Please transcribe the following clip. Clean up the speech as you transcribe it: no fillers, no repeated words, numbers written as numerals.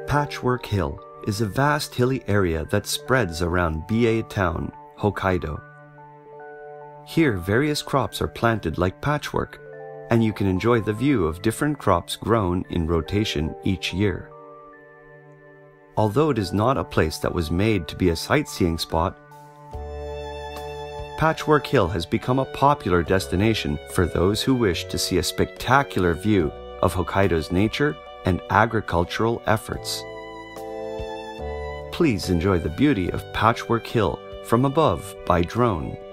Patchwork Hill is a vast hilly area that spreads around Biei town, Hokkaido. Here, various crops are planted like patchwork, and you can enjoy the view of different crops grown in rotation each year. Although it is not a place that was made to be a sightseeing spot, Patchwork Hill has become a popular destination for those who wish to see a spectacular view of Hokkaido's nature and agricultural efforts. Please enjoy the beauty of Patchwork Hill from above by drone.